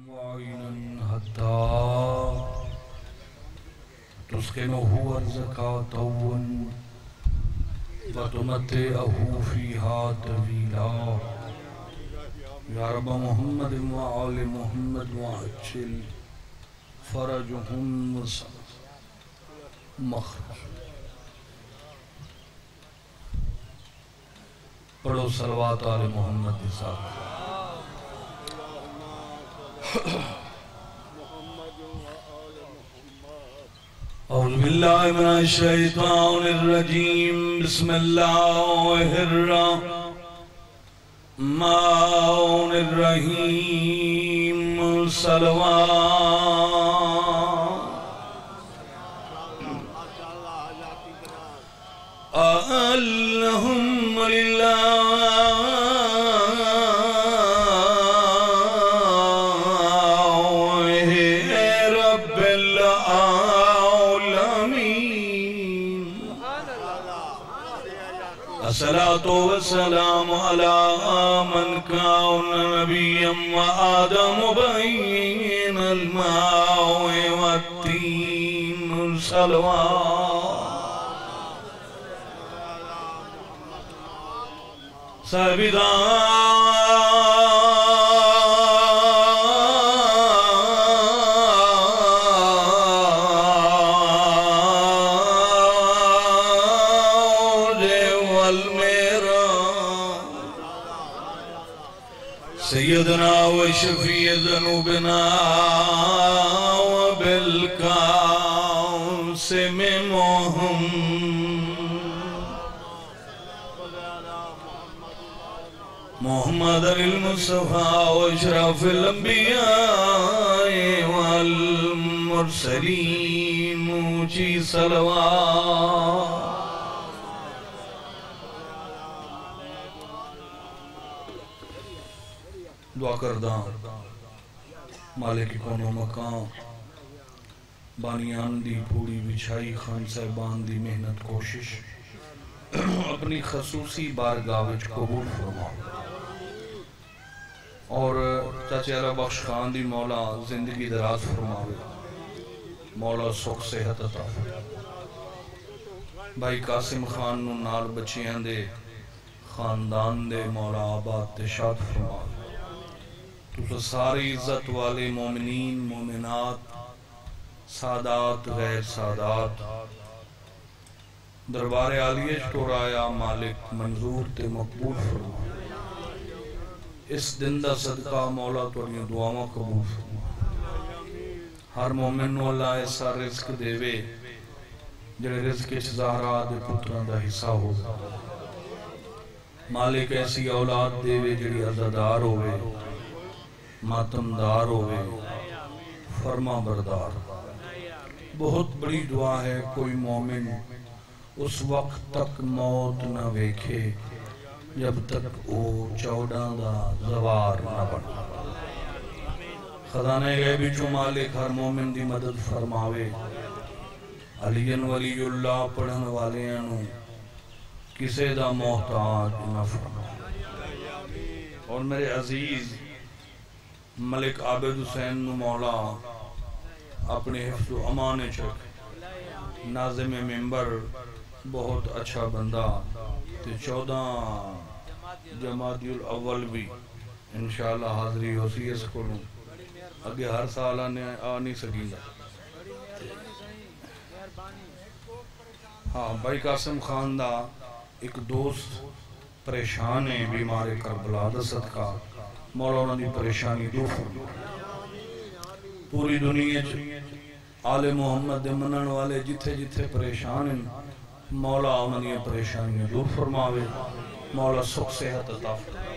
معينا حتى تسكنه أرزك طوا وتمتعه فيها طويلا يا رب محمد وآل محمد وعجل فرجهم مخرج پڑھو صلوات آل محمد کے ساتھ اعوذ باللہ من الشیطان الرجیم بسم اللہ الرحمن الرحیم صلوات اللہم للہ رب العالمین الصلاة والسلام علی من کان نبیا وآدم بین الماء والتین صلوات سیدنا و شفیع ذنوبنا و بالقاسم محمد المصطفى واشرف الانبیاء والمرسلین اونچی صلوات دعا کردہ مالک کون و مکان بانیان دی پوری بچھائی خان صاحبان دی محنت کوشش اپنی خصوصی بارگاہ وچ قبول فرماؤ اور چچیرہ بخش خان دی مولا زندگی دراز فرماوے مولا سکھ صحت عطا بھائی قاسم خان نو نال بچیاں دے خاندان دے مولا آباد تے شاد فرماوے تو ساری عزت والے مومنین مومنات سادات غیر سادات دربار عالیہ ٹورایا مالک منظور تے مقبول فرما اس دن دا صدقہ مولا توڑیاں دعاواں قبول فرما ہر مومن نو اللہ ایسا رزق دے وے جڑے رزق اچ زہرا دے پتران دا حصہ ہو مالک ایسی اولاد دے وے جڑی عزادار ہوئے ماتمدار ہوئے فرما بردار بہت بڑی دعا ہے کوئی مومن اس وقت تک موت نہ ویکھے جب تک او چوداں دا زوار نہ بنا خزانہ غیبی چو مالک ہر مومن دی مدد فرماوے علی ولی اللہ پڑھن والے انو کسے دا محتاج نہ فرماوے اور میرے عزیز ملک عابد حسین نو مولا اپنے حفظ و امان چک ناظم ممبر بہت اچھا بندہ تے 14 جمادی الاول بھی انشاءاللہ حاضری ہو سی اس کو اگے ہر سال آنے نہیں سکیں گا ہاں بھائی قاسم خان دا ایک دوست پریشان ہے بیمار کربلا دا صدقہ مولا انہوں نے پریشانی دور فرما پوری دنیا آل محمد دے منن والے جتھے جتھے پریشان ہیں مولا انہوں نے پریشانی دور فرماوے مولا سکھ صحت عطا فرماوے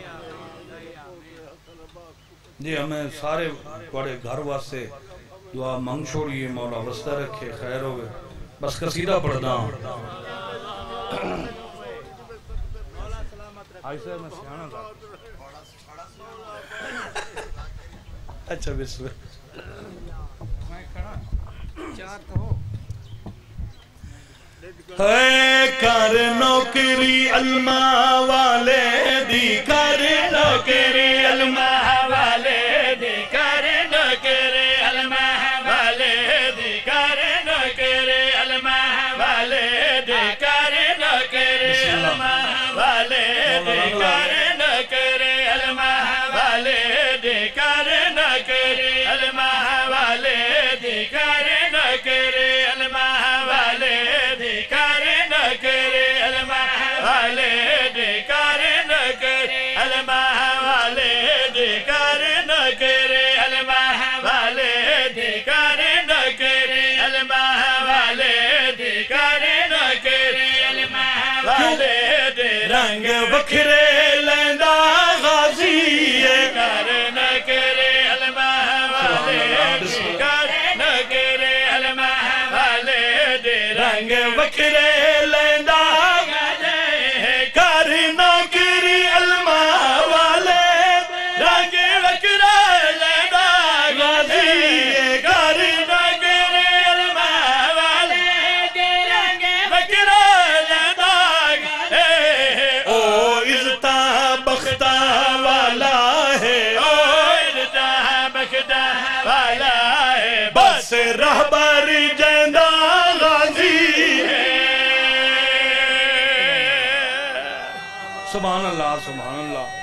جی ہمیں سارے بڑے گھر واسے دعا منگ چھوڑیے مولا وسطہ رکھے خیر ہوئے بس قصیدہ پڑھنا ایسے میں سیانا تھا اچھا بسم ہے کر نوکری علماء والے دی کر نوکری علماء والے دی کر نوکری کر نہ کرے علماء والے دے کر نہ کرے علماء والے دے کر نہ کرے علماء والے دے کر نہ کرے علماء والے دے کر نہ کرے علماء والے دے کر نہ کرے علماء والے دے کر نہ کرے علماء والے دے کر نہ کرے علماء والے دے کر نہ کرے علماء والے دے کر نہ کرے علماء والے دے رنگ بکھرے لیندا غازی کر نہ کرے علماء والے دے کر نہ کرے علماء والے دے رنگ بکھرے لیندا غازی کر نہ کرے علماء والے رنگ بکھرے لیندا غازی کر نہ کرے علماء والے دے رنگ بکھرے لیندا غازی او عزتہ بختہ والا ہے او عزتہ بختہ والا ہے بس رہبر جیندہ غازی ہے سبحان اللہ سبحان اللہ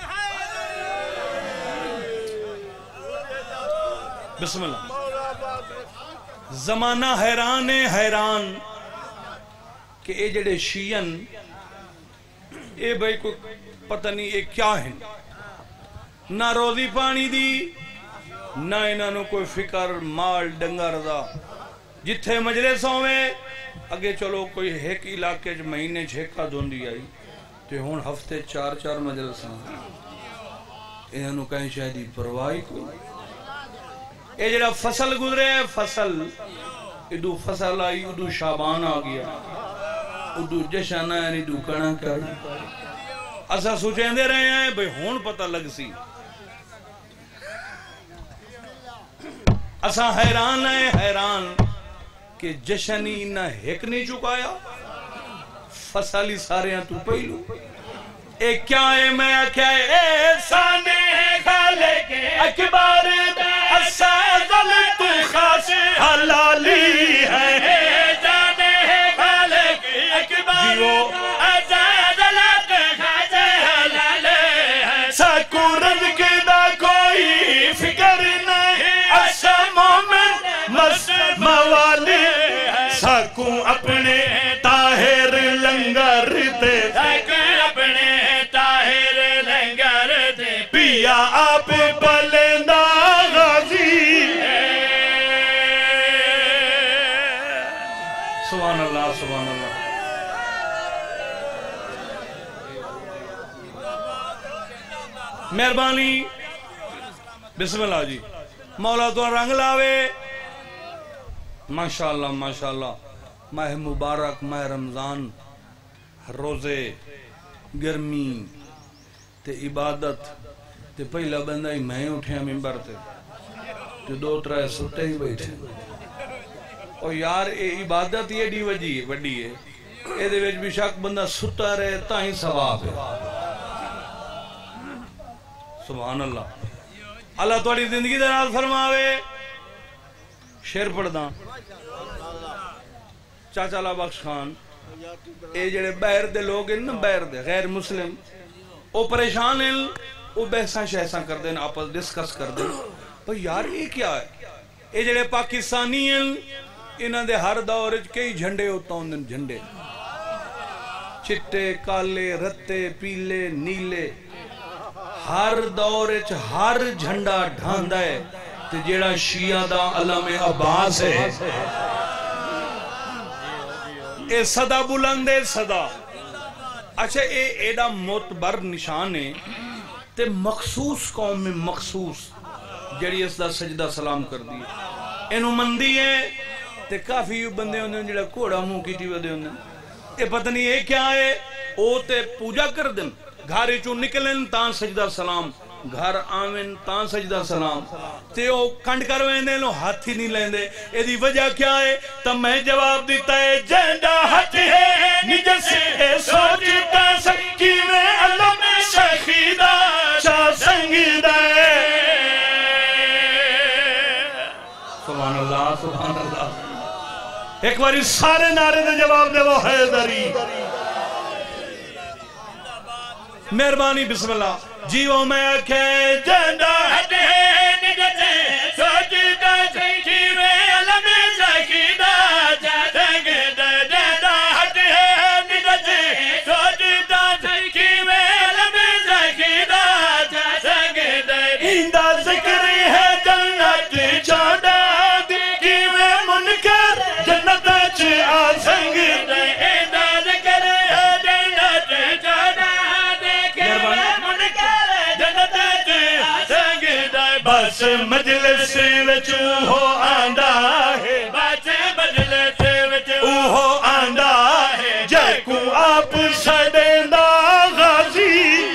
بسم اللہ زمانہ حیران حیران کہ اے جڑے شیعن اے بھائی کوئی پتہ نہیں اے کیا ہیں نہ روزی پانی دی نہ انہوں کوئی فکر مال ڈنگر دا جتھے مجلسوں میں اگے چلو کوئی ایک علاقے مہینے چھیکا دوندی آئی تو ہون ہفتے 4 مجلساں انہوں کہیں شاید پرواہی کوئی اے جڑا فصل گزرے فصل ادو فصل آئی ادو شابان آ گیا ادو جشن آئی ادو کنک آئی اسا سوچیں دے رہے ہیں بھئی ہون پتہ لگ سی اسا حیران ہے حیران کہ جشنی نہ ہیک نہیں چکایا فصلی سارے ہیں تو پہلو اے کیا ہے میں کیا ہے احسان ہے خالق اکبر اسا ظلت خاص حلالی ہے احسان ہے خالق اکبر اسا ظلت خاص حلالی ہے سکو رزق دا کوئی فکر نہیں اسا مومن مست موالی سکو اپنے طاہر لنگر دے اپنے طاہر لنگر دے پیا آپ بلندہ غازی سبحان اللہ سبحان اللہ مہربانی بسم اللہ جی مولا تو رنگ لاوے ماشاءاللہ ماشاءاللہ ماہ مبارک ماہ رمضان روزے گرمی تے عبادت تے پہلا بندہ ہی میں اٹھیا ممبر تے جو 2-3 ستے ہی بیٹھے اور یار اے عبادت یہ ڈی وڈی ہے اے دے ویچ بھی شک بندہ ستا رہے تا ہی ثواب ہے سبحان اللہ اللہ توڑی زندگی دراز فرماوے شیر پڑھ داں چاچا لا بخش خان اے جڑے باہر دے لوگ ہیں نا باہر دے غیر مسلم او پریشان ہیں او بحثاں شہساں کر دیں آپس ڈسکس کر دیں بھئی یار یہ کیا ہے اے جڑے پاکستانی ہیں انہاں دے ہر دور کئی جھنڈے ہوتا ہوں جھنڈے چٹے کالے رتے پیلے نیلے ہر دور ہر جھنڈا ڈھاندا ہے تے جڑا شیعہ دا علم عباس ہے اے صدا بلند ہے صدا اچھا اے ایڈا معتبر نشان ہے تے مخصوص قوم میں مخصوص جڑی اس دا سجدہ سلام کر دی اینو مندی ہے تے کافی بندے ہوندے جڑا کوڑا منہ کیٹی ودے ہوندے اے پتہ نہیں اے کیا ہے او تے پوجا کر دن گھارے چوں نکلن تاں سجدہ سلام گھر آمن تاں سجدہ سلام تے او کنڈ کر ویندے لو ہاتھ ہی نہیں لیندے اے دی وجہ کیا ہے تب میں جواب دیتا ہے جینڈا ہاتھ ہے نجر سے سوچتا سکی میں علم شخیدہ شاہ سنگیدہ سبحان اللہ سبحان اللہ ایک باری سارے نعرے دے جواب دے وہ حیدری مہربانی بسم اللہ جیو میں اکھے جندہ ہٹے نگتے سوچتا سکیوے علم سکیدہ جادنگ جندہ ہٹے نگتے سوچتا سکیوے علم سکیدہ جادنگ ہندہ ذکر ہے جنت چھوڑا کیوے منکر جنت چھ آسنگ ہندہ ذکر ہے جنت چھوڑا بس مجلس وچو ہو آندہ ہے بس مجلس وچو ہو آندہ ہے جے کو آپ سڑیندہ غازی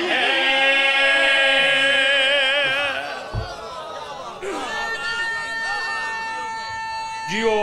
جیو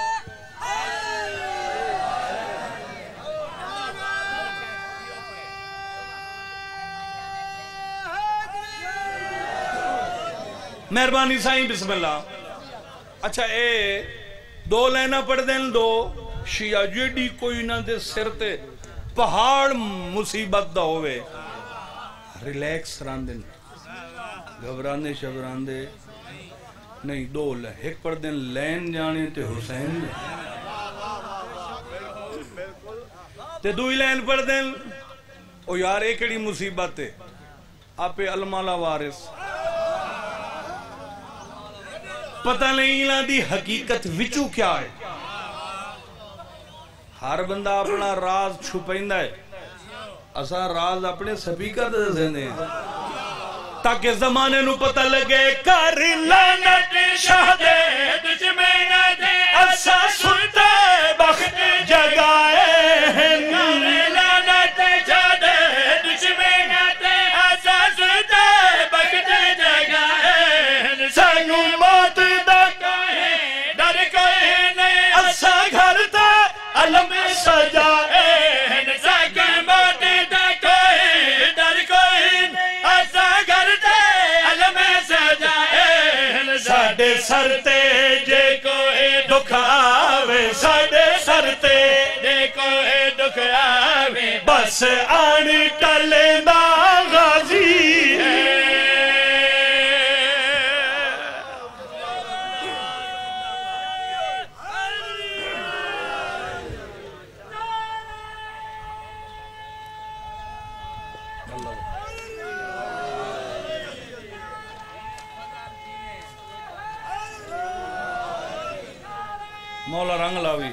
مہربانی سائیں بسم اللہ اچھا اے دو لینا پڑھ دیں دو شیعہ جیڑی کوئی نہ دے سر تے پہاڑ مصیبت دا ہوئے ریلیکس راندن گھبراندے شبراندے نہیں دو لے ایک پڑھ دیں لین جانے تے حسین تے دوئی لین پڑھ دیں او یار ایکڑی مصیبت ہے آپ المالا وارث پتہ نہیں لا دی حقیقت وچو کیا ہے ہر بندہ اپنا راز چھپائندہ ہے اسا راز اپنے سپیکر دے سیندے ہیں تاکہ زمانے نو پتہ لگے کر لعنت شاہ دے دشمنہ دے اسا سنتے بخت جگائے ہیں لعنت شاہ دے دشمنہ دے اسا سنتے بخت جگائے ہیں سانو موت علم سجائے ہیں ساکر موت دا کوئی در کوئی ایسا کرتے علم سجائے ہیں ساڑے سرتے جے کوئی دکھ آوے ساڑے سرتے جے کوئی دکھ آوے بس آنی ٹلیندہ غازی ہے مولا رنگ لاوی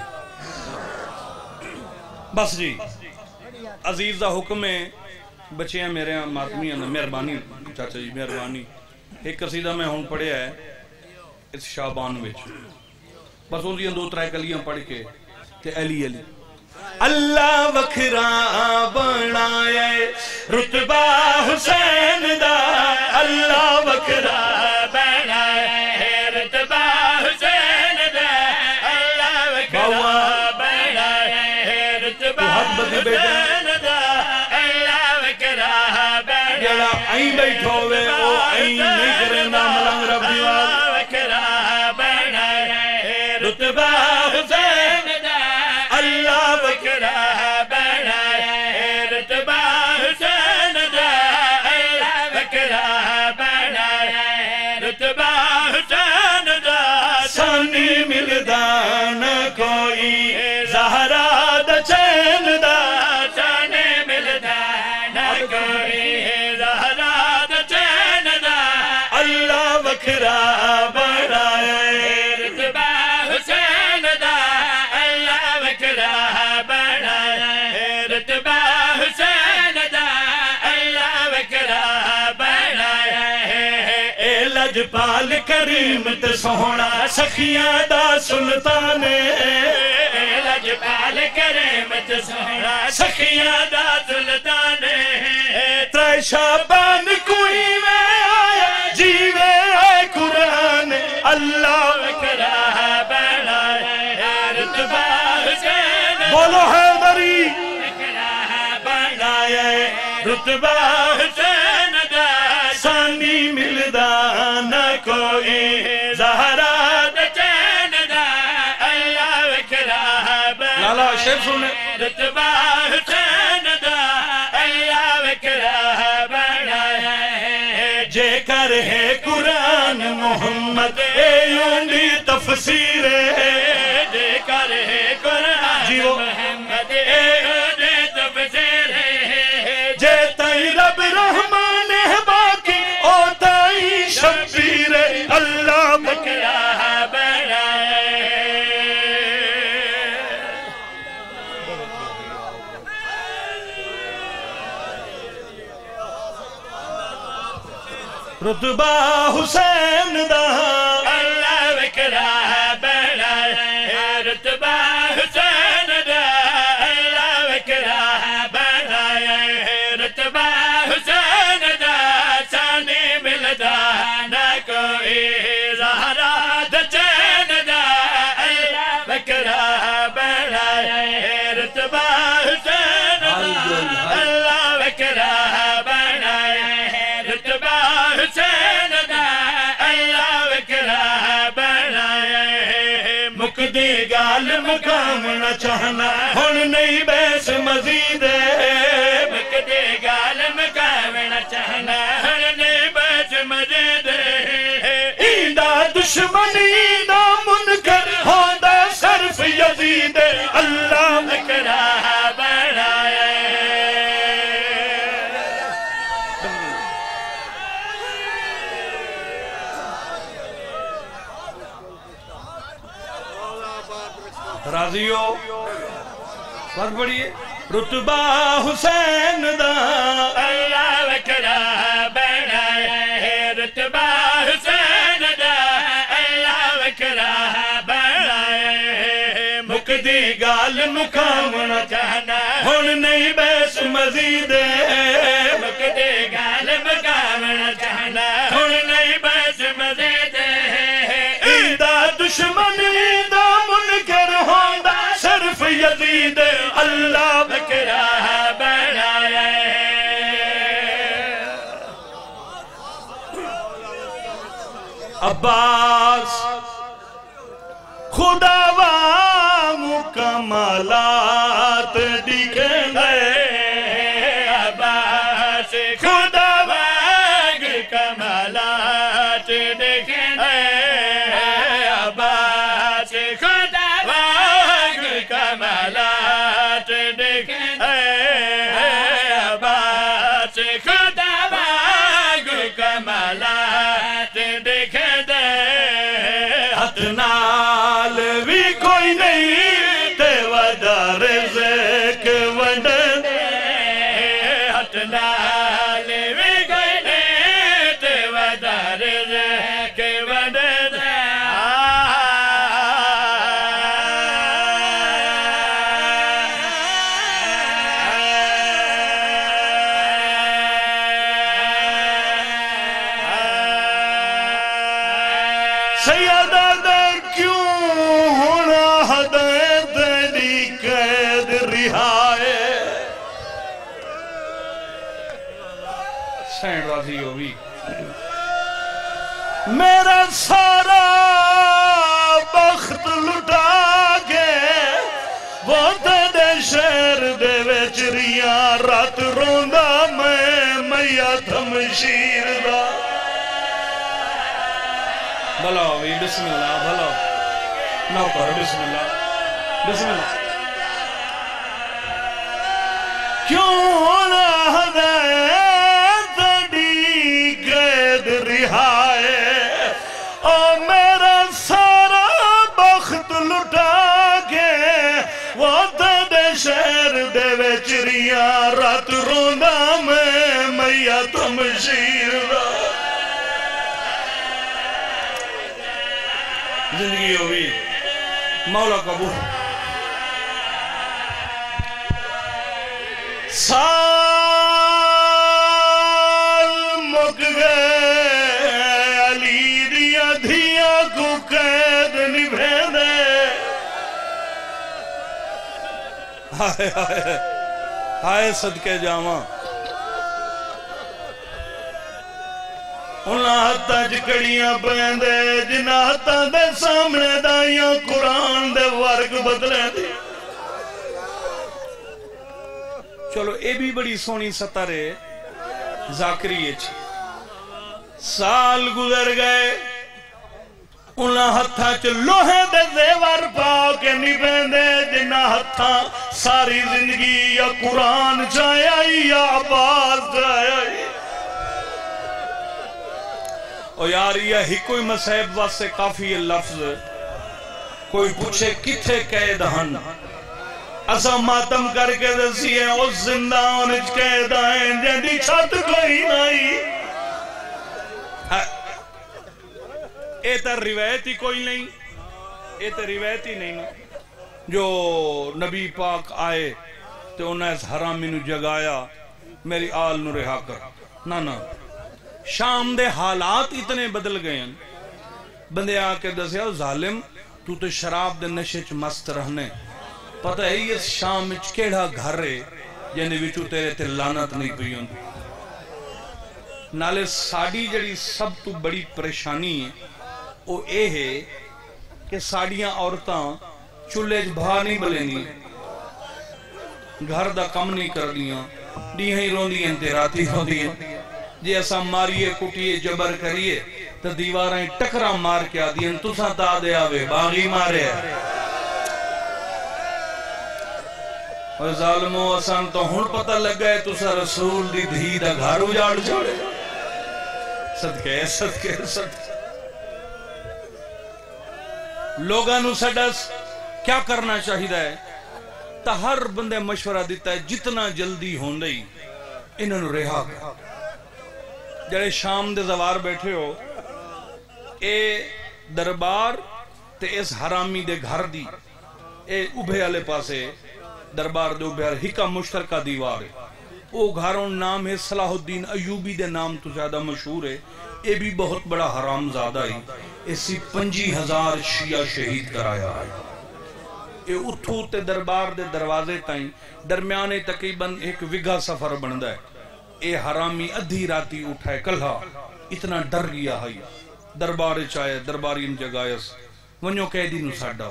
بس جی عزیز دا حکم ہے بچے ہیں میرے ماتمی ہیں مہربانی چاچا جی مہربانی ایک قصیدہ میں ہون پڑھے ہے اس شابان وچ بس ان دیاں دو ترائے کلیاں پڑھ کے تے علی علی اللہ وکھرا بنائے رتبہ حسین دا اللہ وکھرا بنائے رتبہ حسین دا اللہ وکھرا بنائے رتبہ حسین دا اللہ وکھرا بنائے جڑا آئیں بیٹھو وے او آئیں نہیں کرنا ملنگ رب دیوار وکھرا بنائے رتبہ حسین دا اللہ وکھرا بنائے رتبہ حسین دا اللہ وکھرا بنائے رتبہ حسین دا سانی ملدا نہ کوئی زہرا دا چین دا سانی ملدا نہ کوئی زہرا دا چین دا اللہ وکھرا بنائے رتبہ حسین دا اللہ وکھرا بنائے رتبہ حسین دا اللہ وکھرا بنائے اے لجپال کریم تے سوہنا سخیاں دا سلطان لجپال کریم تے سوہنا سخیاں دا سلطان ترائے شابان کوئی میں آیا جیوے آئے قرآن اللہ وکھرا بنائے رتبہ حسین بولو حیدری وکھرا بنائے رتبہ حسین دا سانی ملدا نہ کوئی زہرا دا چین بلا شیر سنے رتبہ حسین دا اللہ وکرہ بڑھایا ہے جے کر ہے قرآن محمد ایونی تفسیر ہے جے کر ہے قرآن محمد ایونی تفسیر ہے جے تائی رب رحمان ہے باقی او تائی شبیر اللہ وکرہ بڑھایا ہے رتبہ حسین دا اللہ وکرہ بڑھایا ہے رتبہ حسین دا اللہ وکرہ بڑھایا ہے رتبہ حسین دا سانی ملدا نہ کوئی زہرا دچین دا اللہ وکرہ بڑھایا ہے رتبہ حسین دا اللہ وکرہ بڑھایا ہے رتبہ حسین دا اللہ وکرہ بڑھایا ہے مقدی گال مقام نہ چاہنا ہن نہیں بیس مزید ہے مقدی گال مقام نہ چاہنا ہن نہیں بیس مزید ہے ایندہ دشمنی دا منکر ہوندہ صرف یزید اللہ وکرہ بڑھایا ہے راضی ہو فرق پڑھئے رتبہ حسین دا اللہ وکرہ بڑھایا ہے رتبہ حسین دا اللہ وکرہ بڑھایا ہے مقدی گال مقام نہ چاہنا ہن نہیں بیس مزید ہے مقدی گال مقام نہ چاہنا ہن نہیں بیس مزید ہے ایدہ دشمنی دا منکر ہوندہ صرف یزید اللہ وکرہ بڑھایا ہے عباس خدا کمالات دکھیں گے عباس خدا کمالات دکھیں گے عباس خدا کمالات دکھیں گے عباس خدا کمالات دکھیں گے ہاتھ نال بھی کوئی نہیں تے ودا رزق ونڈن ہاتھ نال بھی کوئی نہیں تے ودا رزق ونڈن سیدہ دے کیوں ہونا ہدایت تیری قید رہائے سین راضی ہو بھی میرا سارا بخت لٹا کے وہ تیرے شہر دے وچریاں رات روندہ میں میاں تھمشیر دا بھلا ہوئی بسم اللہ بھلا نو کرو بسم اللہ بسم اللہ کیوں نہ ہدایت تیری قید رہائے او میرا سارا بخت لٹا کے وہ تیرے شہر دے وچریاں رات روندہ میں میاں تمشیر دا زندگی ہوئی مولا قبول سال مک گئے علی دیا دھیا کو قید نبھے دے ہائے ہائے ہائے صدقے جاواں انہاں ہاتھاں جکڑیاں پیندے جنہاں ہاتھاں دے سامنے دائیاں قرآن دے ورگ بدلے دی چلو اے بھی بڑی سونی سطر ہے ذاکری سال گزر گئے انہاں ہتھاں چ لوہے دے زیور پا کے نہیں بیندے جنہاں ہتھاں ساری زندگی یا قرآن چاہیے یا عباس چاہیے اور یار یہ ہی کوئی مسائب واسے کافی لفظ کوئی پوچھے کتھے قید ہن اسا ماتم کر کے دسی ہیں اس زندان اچ قید ہیں جن دی چھت کوئی نہیں اے تر روایت ہی کوئی نہیں اے تر روایت ہی نہیں جو نبی پاک آئے تو انہیں اس حرامی نو جگایا میری آل نو رہا کر نا شام دے حالات اتنے بدل گئے ہیں بندے آکے دسیا ظالم تو تے شراب دے نشے چ مست رہنے پتہ ہے یہ شام اچ کیڑا گھر ہے جن وچوں تیرے تے لعنت نہیں پئی ہوندی نالے ساڑی جڑی سب تو بڑی پریشانی ہے وہ اے ہے کہ ساڑیاں عورتاں چولہے بھا نہیں بلینی گھر دا کم نہیں کر دیاں دیہاں ہی روندی ہیں تے راتی روندی ہیں جی ایسا ماریے کٹیے جبر کریے تو دیواراں ٹکرا مار کے آدھی ہیں تساں تا دے آوے باغی مارے اور ظالموں اسان تو ہن پتہ لگ گئے تسا رسول دی دھی دا گھر اجاڑ چھوڑے صدقے صدقے صدقے لوگاں نو سڈس کیا کرنا چاہیے ہے تا ہر بندے مشورہ دیتا ہے جتنا جلدی ہون دئی انہوں نے رہا کر جڑے شام دے زوار بیٹھے ہو اے دربار تے اس حرامی دے گھر دی اے اوبھے والے پاسے دربار دے اوبھے ہکا مشترکہ دیوار ہے او گھروں نام ہے صلاح الدین ایوبی دے نام تو زیادہ مشہور ہے اے بھی بہت بڑا حرام زادہ ہی اسی 50,000 شیعہ شہید کرایا ہے اے اتھو تے دربار دے دروازے تائیں درمیانے تقریباً ایک وگہ سفر بندہ ہے اے حرامی ادھی راتی اٹھائے کلھا اتنا ڈر گیا ہے دربار چاہے دربارین جگائس ونیو قیدی نو ساڑھا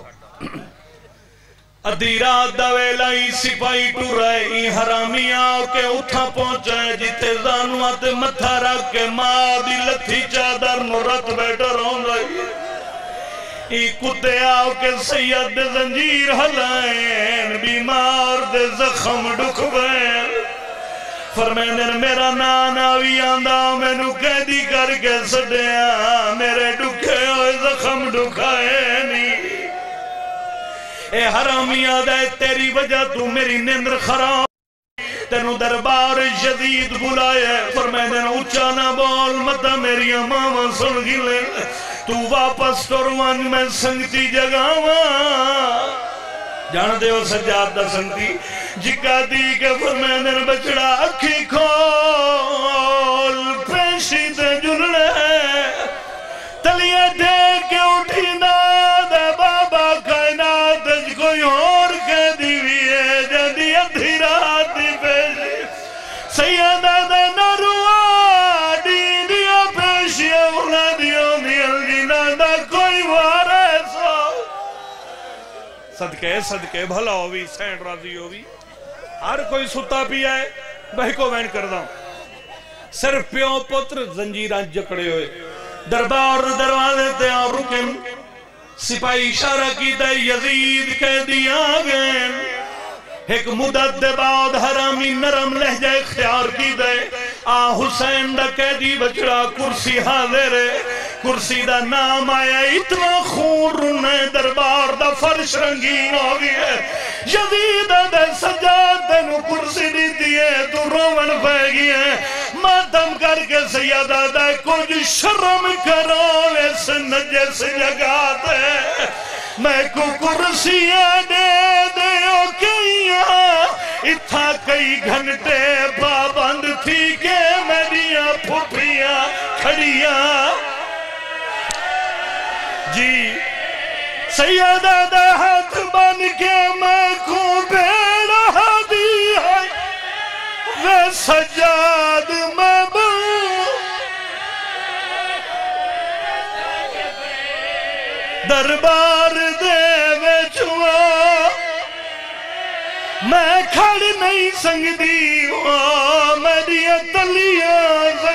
ادھی رات دویلائی سپائی ٹو رہے حرامی آؤ کے اٹھا پہنچائے جتے زانوات متھا رکھ کے ماں دی لتھی چادر نو رت بیٹھا رہوں رہی ای کتے آؤ کے سید زنجیر ہلائیں بیمار دے زخم ڈکھ بین فرمینے میرا نانا بھی آندہ میں نو قیدی کر کے سڑیا میرے ڈکھے ہوئے زخم ڈکھائے نہیں اے حرامی آدھے تیری وجہ تو میری نیندر خراب تینو دربار جدید بلائے فرمینے اچھا نہ بول متا میری ماما سن گلے تو واپس توروان میں سنگتی جگاواں جان دے ہو سجاد دا سنگتی جکا دی کے فرمینے بچڑا اکھی کھول پیشی تے جلنے تلیے دے کے اٹھی نا دے بابا کائنات کوئی اور کے دیوی ہے جدی ادھی رات دی پیشی سیدہ دے نروا دی دیا پیشی اولا دیوں دیل جینا دا کوئی وارے سو صدقے بھلا ہوئی سینڈ راضی ہوئی ہر کوئی ستا پیا ہے بہی کو وین کر دا صرف پیوں پتر زنجیران جکڑے ہوئے دربار دروازے تے آن رکن سپاہی اشارہ کی دے یزید کہہ دیا گئے ایک مدت دے بعد حرامی نرم لہجہ اختیار کی دے حسین دا قیدی بچڑا کرسی حاضر ہے کرسی دا نام آیا اتنا خون رنے دربار دا فرش رنگین ہو گیا یزید دے سجاد دے نو کرسی دی دیئے تو رومن پہ گئے ماتم کر کے سیدہ دے کچھ شرم کرو اس نجس جگاتے میں کو کرسیاں دے دیو کئیاں اتھا کئی گھنٹے پابند تھی کہ میریاں پھوپیاں کھڑیاں جی سیدہ دے ہاتھ بن کے میں کو بیڑا دی ہے وہ سجاد میں دربار دے وچوا میں کھڑ نہیں سنگدی میری تلیاں